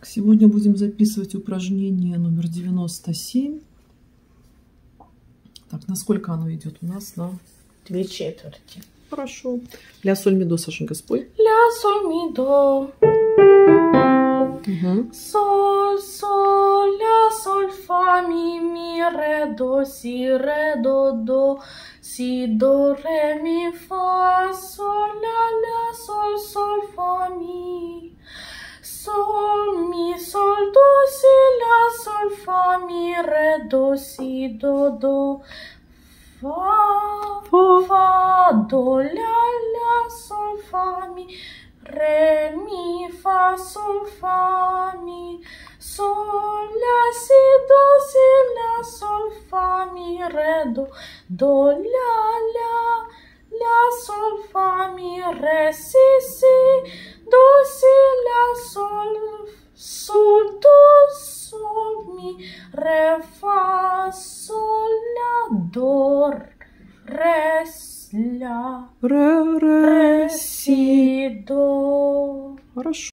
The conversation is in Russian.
Сегодня будем записывать упражнение номер 97. Так, насколько оно идет у нас? На 2/4. Хорошо. Ля, соль, ми, до, Сашенька, спой. Ля, соль, ми, до. Соль, соль, ля, соль, фа, ми, ре, до, си, до, ре, ми, фа, соль, ля, соль, соль, фа, ми. Соль, ми, соль, до, си, ля, соль, фа, ми, ре, до, си, до, фа, до, ля, соль, фа, ми, ре, ми, фа, соль, фа, ми, соль, ля, си, ля, соль, фа, ми, ре, до, ля, соль, фа, ми, ре, си, до, си, ля, соль, до, соль, ми, ре, фа, соль, ля, до, ре, ля, Ре, си, до. Хорошо.